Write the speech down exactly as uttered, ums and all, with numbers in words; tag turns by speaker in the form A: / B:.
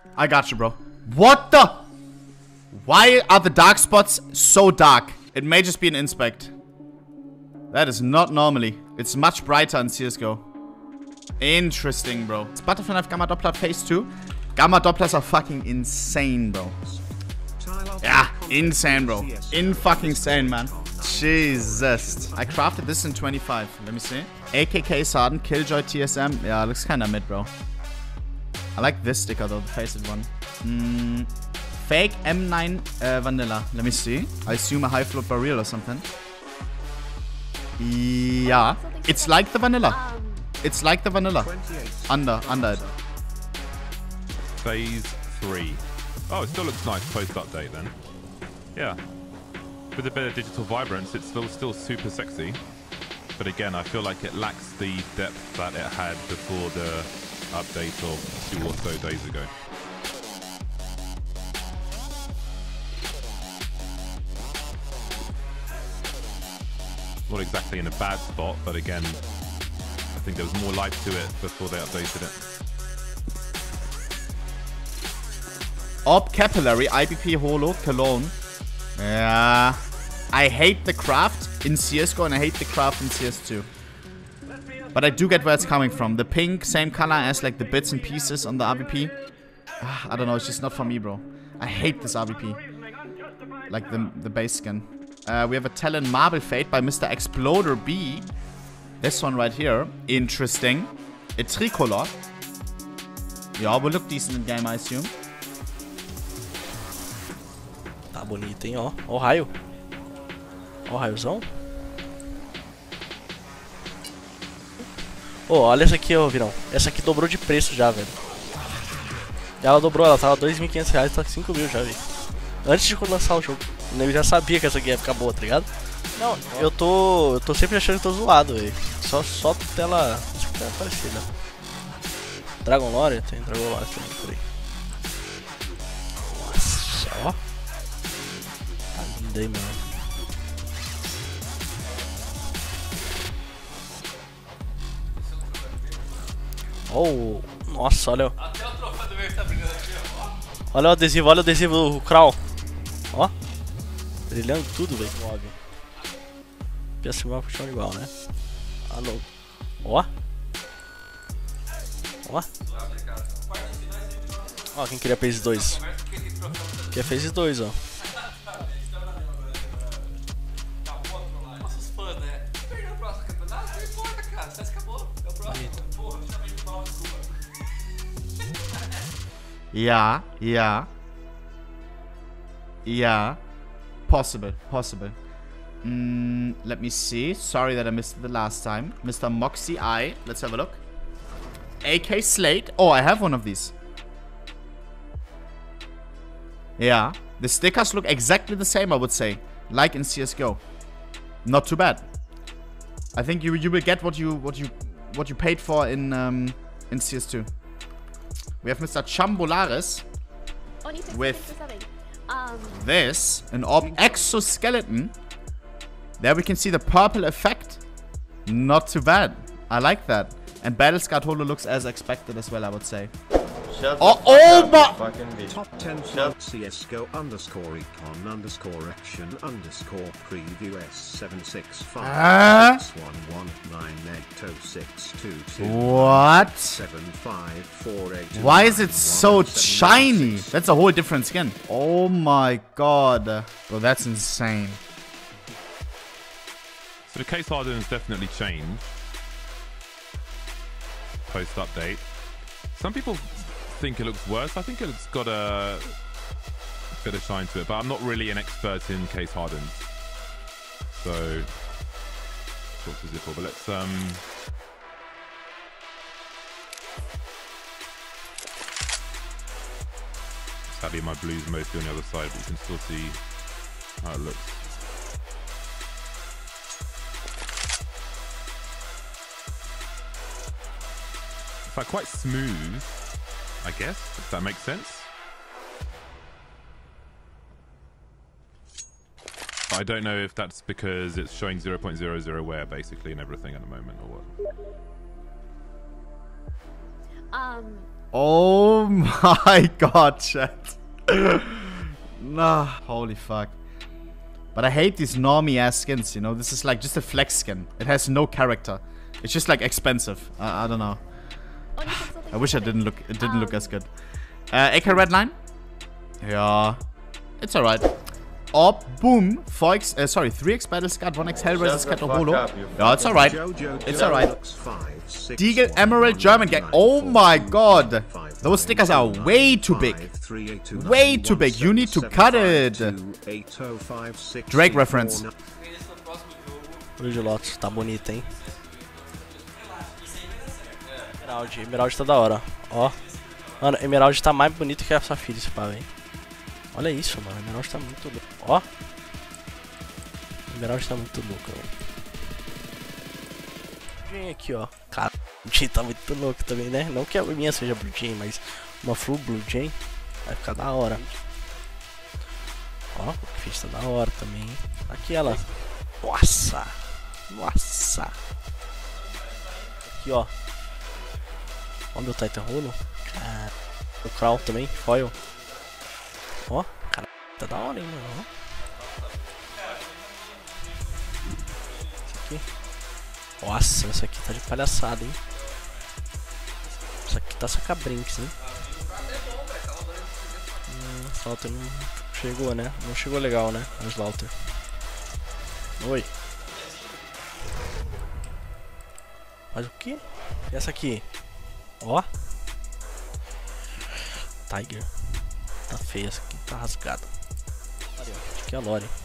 A: I got you, bro. What the? Why are the dark spots so dark? It may just be an inspect. That is not normally. It's much brighter in C S G O. Interesting, bro. It's Butterfly Knife Gamma Doppler phase two. Gamma Dopplers are fucking insane, bro. Yeah, insane, bro. In fucking insane, man. Jesus. I crafted this in twenty-five. Let me see. A K K Sarden, Killjoy T S M. Yeah, looks kinda mid, bro. I like this sticker though, the faced one. Mm, fake M nine uh, Vanilla. Let me see. I assume a high float barrel or something. Yeah. It's like the vanilla. It's like the vanilla. Under, under it.
B: Phase three. Oh, it still looks nice post-update then. Yeah. With a bit of digital vibrance, it's still still super sexy. But again, I feel like it lacks the depth that it had before the update of two or so days ago. Not exactly in a bad spot, but again, I think there was more life to it before they updated it.
A: Orb Capillary, I B P Holo, Cologne. Yeah. I hate the craft in C S G O and I hate the craft in C S two. But I do get where it's coming from. The pink, same color as like the bits and pieces on the R V P. Ah, I don't know, it's just not for me, bro. I hate this R V P. Like the, the base skin. Uh, we have a Talon Marble Fate by Mister Exploder B. This one right here. Interesting. A tricolor. Yeah, will look decent in game, I assume.
C: Tá bonito, hein, ó. Ó o raio. Ó o raiozão. Ô, oh, olha essa aqui, ó, Virão. Essa aqui dobrou de preço já, velho. Ela dobrou, ela tava dois mil e quinhentos reais, tá cinco mil já, velho. Antes de lançar o jogo. Eu já sabia que essa aqui ia ficar boa, tá ligado? Não, eu tô. Eu tô sempre achando que tô zoado, velho. Só, só tela. Isso que tá parecida. Dragon Lore? Tem Dragon Lore também por aí. Nossa, ó. Tá lindo aí, mano. Oh, nossa, olha. Até o troféu do meio tá brigando aqui, ó. Olha o adesivo, olha o adesivo do Crawl. Ó. Brilhando tudo, velho. Óbvio. P S um puxando igual, né? Alô. Ó. Ó. Ó, quem queria phase dois? Quer phase dois, ó. Nossos fãs, né? Perdeu o próximo campeonato? Não importa, cara. Você acabou. É o próximo.
A: Yeah, yeah. Yeah. Possible, possible. Mm, let me see. Sorry that I missed it the last time. Mister Moxie Eye. Let's have a look. A K Slate. Oh, I have one of these. Yeah. The stickers look exactly the same, I would say. Like in C S G O. Not too bad. I think you you will get what you what you what you paid for in um in C S two. We have Mister Chambolaris with this, an Orb Exoskeleton. There we can see the purple effect. Not too bad. I like that. And Battlescar Holo looks as expected as well, I would say.
D: Shut
A: oh, oh my!
D: Top ten slot C S G O underscore econ underscore action underscore preview S seven six five six one one nine eight oh six two two.
A: What?
D: seven five four eight.
A: Why is it so shiny? That's a whole different skin. Oh my god. Bro, that's insane.
B: So the case hardening has definitely changed post update. Some people think it looks worse. I think it's got a bit of shine to it, but I'm not really an expert in case hardens. So talk to Zippo, but let's um sadly my blue's mostly on the other side, but you can still see how it looks. It's like quite smooth, I guess, if that makes sense. I don't know if that's because it's showing zero point zero zero wear basically and everything at the moment or what.
E: Um,
A: Oh my god, chat. Nah, holy fuck. But I hate these normie ass skins, you know? This is like just a flex skin. It has no character. It's just like expensive. I, I don't know. I wish I didn't look it didn't look as good. Uh, A K Redline? Yeah. It's alright. Or boom, four X, uh, sorry, three X Battle Scat, one X Hellraiser Scat or Holo. Yeah, it's alright. It's alright. Deagle Emerald German Gang. Oh my god. Those stickers are way too big. Way too big. You need to cut it. Drake reference.
C: Brilho Lotus, tá bonito, hein? Emerald, Emerald tá da hora. Ó. Mano, Emerald tá mais bonito que a Safira, esse pá, velho. Olha isso, mano. Emerald tá muito louco. Ó. Emerald tá muito louco, velho. Blue Jay aqui, ó. Cara, o Blue Jay tá muito louco também, né? Não que a minha seja Blue Jay, mas uma full Blue Jay vai ficar da hora. Ó, o Fish tá da hora também. Aqui ela. Nossa. Nossa. Aqui, ó. Ó meu Titan Holo. Ah, o Crown também, foil. Ó, cara, tá da hora, hein, mano. Esse aqui. Nossa, essa aqui tá de palhaçada, hein. Essa aqui tá sacabrinks, hein. Hum, Slaughter não chegou, né? Não chegou legal, né? O Slaughter. Oi. Mas o que? E essa aqui? Ó. Tiger. Tá feia essa aqui, tá rasgada. Aqui é a Lore.